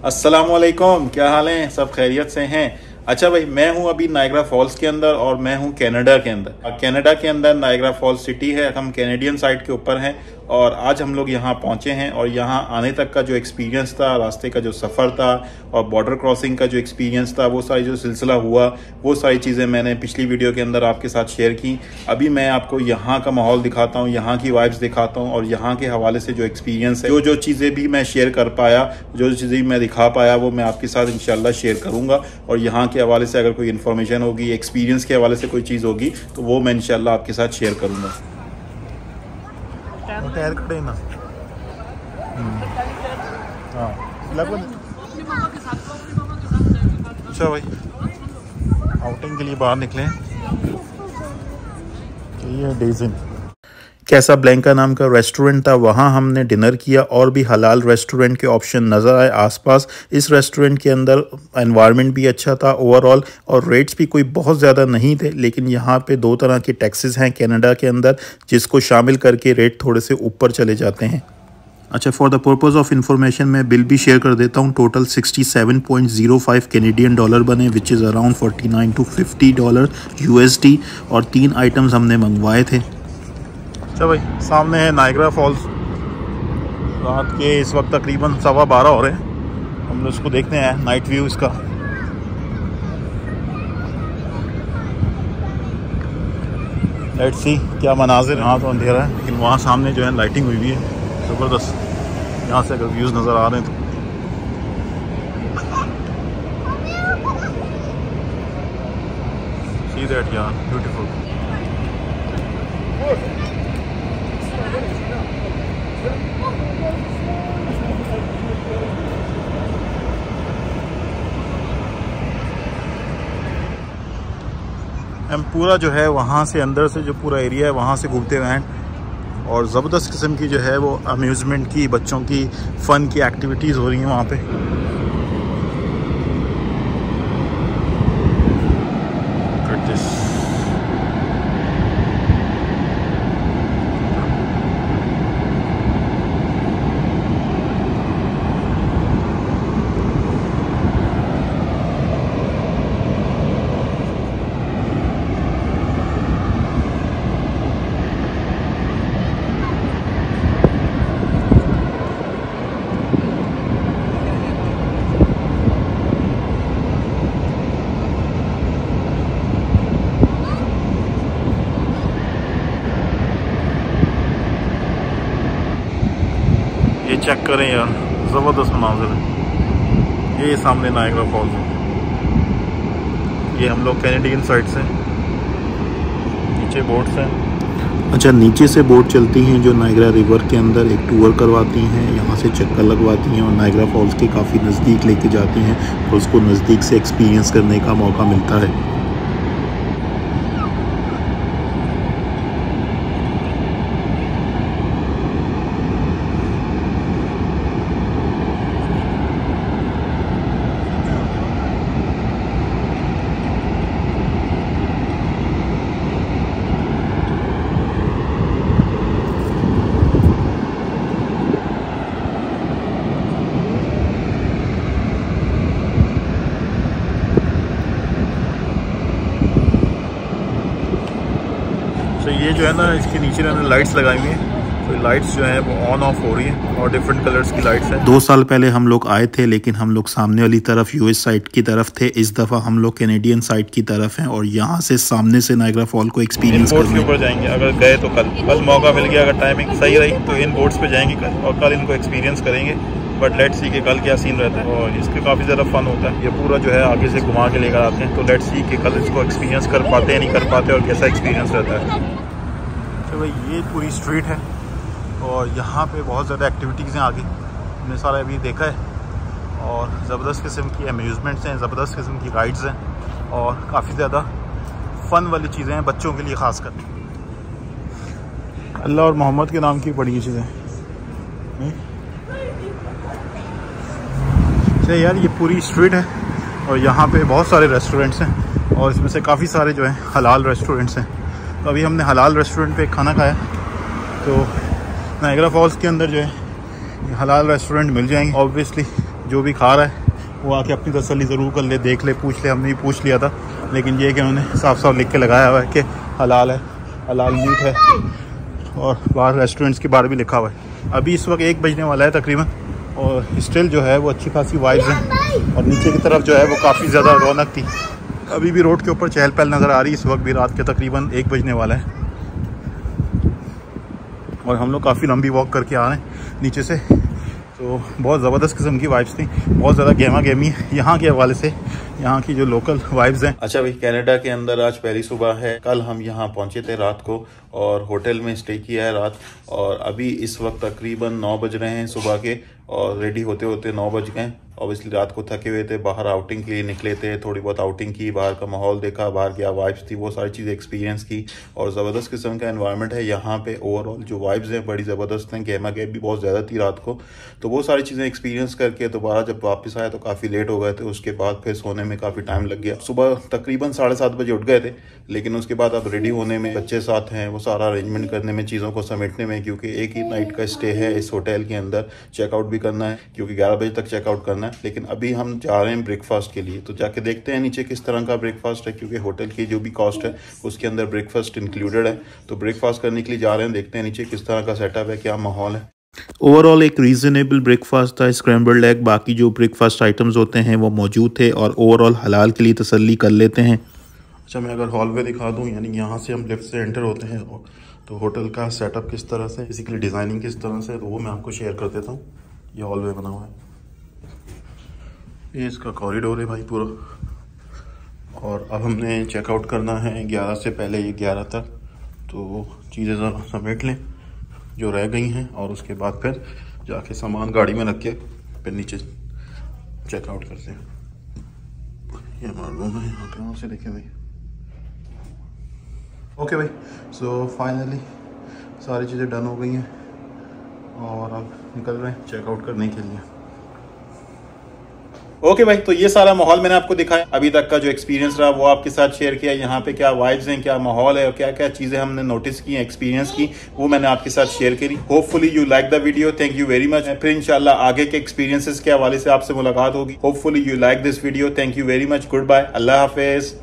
अस्सलामुअलैकुम, क्या हाल है? सब खैरियत से हैं? अच्छा भाई, मैं हूं अभी नायग्रा फॉल्स के अंदर और मैं हूं कनाडा के अंदर। कनाडा के अंदर नायग्रा फॉल्स सिटी है। हम कैनेडियन साइड के ऊपर हैं और आज हम लोग यहां पहुंचे हैं और यहां आने तक का जो एक्सपीरियंस था, रास्ते का जो सफ़र था और बॉर्डर क्रॉसिंग का जो एक्सपीरियंस था, वो सारी जो सिलसिला हुआ, वो सारी चीज़ें मैंने पिछली वीडियो के अंदर आपके साथ शेयर की। अभी मैं आपको यहाँ का माहौल दिखाता हूँ, यहाँ की वाइब्स दिखाता हूँ और यहाँ के हवाले से जो एक्सपीरियंस है, जो चीज़ें भी मैं शेयर कर पाया, जो चीज़ें भी मैं दिखा पाया, वो मैं आपके साथ इंशाल्लाह शेयर करूँगा। और यहाँ के हवाले से अगर कोई इन्फॉर्मेशन होगी, एक्सपीरियंस के हवाले से कोई चीज़ होगी, तो वो मैं इंशाल्लाह आपके साथ शेयर करूँगा। टायर खड़े ना। अच्छा भाई, आउटिंग के लिए बाहर निकले। ये डेज़िन कैसाब्लैंका नाम का रेस्टोरेंट था, वहाँ हमने डिनर किया और भी हलाल रेस्टोरेंट के ऑप्शन नज़र आए आसपास। इस रेस्टोरेंट के अंदर एनवायरनमेंट भी अच्छा था ओवरऑल और रेट्स भी कोई बहुत ज़्यादा नहीं थे। लेकिन यहाँ पे दो तरह के टैक्सेस हैं कनाडा के अंदर, जिसको शामिल करके रेट थोड़े से ऊपर चले जाते हैं। अच्छा, for the purpose of information मैं बिल भी शेयर कर देता हूँ। टोटल 67.05 कैनेडियन डॉलर बने, which is around 49 to 50 dollar USD और 3 आइटम्स हमने मंगवाए थे। अच्छा भाई, सामने है नायग्रा फॉल्स। रात के इस वक्त तकरीबन 12:15 हो रहे हैं। हम लोग इसको देखते हैं, नाइट व्यू इसका। लेट्स सी क्या मनाजिर। यहाँ तो अंधेरा है लेकिन वहाँ सामने जो है लाइटिंग हुई हुई है ज़बरदस्त। यहाँ से अगर व्यूज़ नज़र आ रहे हैं तो सी दैट यार, ब्यूटीफुल। हम पूरा जो है वहाँ से अंदर से जो पूरा एरिया है वहाँ से घूमते हुए हैं और ज़बरदस्त किस्म की जो है वो अम्यूज़मेंट की, बच्चों की फ़न की एक्टिविटीज़ हो रही हैं वहाँ पे। ये चेक करें यार, ज़बरदस्त मनाज़िर है। ये सामने नायग्रा फॉल्स है। ये हम लोग कैनेडियन साइड से, नीचे बोट्स हैं। अच्छा, नीचे से बोट चलती हैं जो नायग्रा रिवर के अंदर एक टूर करवाती हैं, यहाँ से चक्कर लगवाती हैं और नायग्रा फॉल्स के काफ़ी नज़दीक लेके जाती हैं और उसको नज़दीक से एक्सपीरियंस करने का मौका मिलता है। तो ये जो है ना, इसके नीचे ना लाइट्स लगाई हुई हैं, तो लाइट्स जो है वो ऑन ऑफ हो रही हैं और डिफरेंट कलर्स की लाइट्स हैं। 2 साल पहले हम लोग आए थे लेकिन हम लोग सामने वाली तरफ US साइड की तरफ थे। इस दफ़ा हम लोग कैनेडियन साइड की तरफ हैं और यहाँ से सामने से नायग्रा फॉल को एक्सपीरियंस करने के ऊपर जाएंगे। अगर गए तो कल मौका मिल गया, अगर टाइमिंग सही रही तो इन बोट्स पे जाएंगे कल और कल इनको एक्सपीरियंस करेंगे। बट लेट्स सी कि कल क्या सीन रहता है और इसके काफ़ी ज़्यादा फन होता है। ये पूरा जो है आगे से घुमा के लेकर आते हैं, तो लेट्स सी कि कल इसको एक्सपीरियंस कर पाते हैं नहीं कर पाते और कैसा एक्सपीरियंस रहता है। तो भाई ये पूरी स्ट्रीट है और यहाँ पे बहुत ज़्यादा एक्टिविटीज़ हैं आगे, हमने सारा अभी देखा है और ज़बरदस्त किस्म की अम्यूज़मेंट्स हैं, ज़बरदस्त किस्म की राइड्स हैं और काफ़ी ज़्यादा फ़न वाली चीज़ें हैं बच्चों के लिए ख़ास कर। अल्लाह और मोहम्मद के नाम की बड़ी चीज़ें। अच्छा यार, ये पूरी स्ट्रीट है और यहाँ पे बहुत सारे रेस्टोरेंट्स हैं और इसमें से काफ़ी सारे जो हैं हलाल रेस्टोरेंट्स हैं। तो अभी हमने हलाल रेस्टोरेंट पे खाना खाया, तो नायग्रा फॉल्स के अंदर जो है हलाल रेस्टोरेंट मिल जाएंगे। ऑब्वियसली जो भी खा रहा है वो आके अपनी तसल्ली ज़रूर कर ले, देख ले, पूछ ले। हमने भी पूछ लिया था, लेकिन ये कि उन्होंने साफ साफ लिख के लगाया हुआ है कि हलाल है, हलाल मीट है, और बाहर रेस्टोरेंट्स के बाहर भी लिखा हुआ है। अभी इस वक्त 1 बजने वाला है तकरीबन, और स्टिल जो है वो अच्छी खासी वाइब्स हैं, और नीचे की तरफ जो है वो काफ़ी ज़्यादा रौनक थी। अभी भी रोड के ऊपर चहल पहल नज़र आ रही है। इस वक्त भी रात के तकरीबन 1 बजने वाला है, और हम लोग काफ़ी लंबी वॉक करके आ रहे हैं नीचे से। तो बहुत ज़बरदस्त किस्म की वाइब्स थी, बहुत ज़्यादा गेमा गेमी यहाँ के हवाले से, यहाँ की जो लोकल वाइब्स हैं। अच्छा भाई, कनाडा के अंदर आज पहली सुबह है। कल हम यहाँ पहुँचे थे रात को, और होटल में स्टे किया है रात, और अभी इस वक्त तकरीबन 9 बज रहे हैं सुबह के, और रेडी होते होते 9 बज गए। ऑब्वियसली रात को थके हुए थे, बाहर आउटिंग के लिए निकले थे, थोड़ी बहुत आउटिंग की, बाहर का माहौल देखा, बाहर क्या वाइब्स थी वो सारी चीज़ें एक्सपीरियंस की, और ज़बरदस्त किस्म का एनवायरनमेंट है यहाँ पे। ओवरऑल जो वाइब्स हैं बड़ी ज़बरदस्त हैं, गेमा गेम भी बहुत ज़्यादा थी रात को। तो वो सारी चीज़ें एक्सपीरियंस करके दोबारा जब वापस आए तो काफ़ी लेट हो गए थे, उसके बाद फिर सोने में काफ़ी टाइम लग गया। सुबह तकरीबन 7:30 बजे उठ गए थे, लेकिन उसके बाद अब रेडी होने में, बच्चे साथ हैं, वो सारा अरेंजमेंट करने में, चीज़ों को समेटने में, क्योंकि एक ही नाइट का स्टे है इस होटल के अंदर, चेकआउट भी करना है क्योंकि 11 बजे तक चेकआउट करना है। लेकिन अभी हम जा रहे हैं ब्रेकफास्ट के लिए, तो जाके देखते हैं नीचे किस तरह का ब्रेकफास्ट है, क्योंकि होटल की जो भी कॉस्ट है उसके अंदर ब्रेकफास्ट इंक्लूडेड है। तो ब्रेकफास्ट करने के लिए जा रहे हैं, देखते हैं नीचे किस तरह का सेटअप है, क्या माहौल है। ओवरऑल एक रीजनेबल ब्रेकफास्ट था, स्क्रैम्बल्ड एग, बाकी जो ब्रेकफास्ट आइटम्स होते हैं वो मौजूद थे, और ओवरऑल हलाल के लिए तसल्ली कर लेते हैं। अच्छा, मैं अगर हॉलवे दिखा दूं, यानी यहाँ से हम लिफ्ट से एंटर होते हैं, तो होटल का सेटअप किस तरह से, बेसिकली डिज़ाइनिंग किस तरह से, तो वो मैं आपको शेयर कर देता हूँ। ये हॉलवे बना हुआ है, ये इसका कॉरिडोर है भाई पूरा, और अब हमने चेकआउट करना है 11 से पहले, ये 11 तक। तो चीज़ें ज़रा समेट लें जो रह गई हैं, और उसके बाद फिर जाके सामान गाड़ी में रख के फिर नीचे चेकआउट करते हैं। ये हमारा रूम है, यहाँ पे वहाँ से देखें भाई। ओके भाई, सो फाइनली सारी चीज़ें डन हो गई हैं, और अब निकल रहे हैं चेकआउट करने के लिए। ओके भाई, तो ये सारा माहौल मैंने आपको दिखाया, अभी तक का जो एक्सपीरियंस रहा वो आपके साथ शेयर किया। यहाँ पे क्या वाइब्स हैं, क्या माहौल है, और क्या क्या चीजें हमने नोटिस की, एक्सपीरियंस की, वो मैंने आपके साथ शेयर करी। Hopefully you like the video, thank you very much. फिर इंशाल्लाह आगे के एक्सपीरियंसेस के हवाले से आपसे मुलाकात होगी। Hopefully you like this video, thank you very much, goodbye, अल्लाह हाफिज।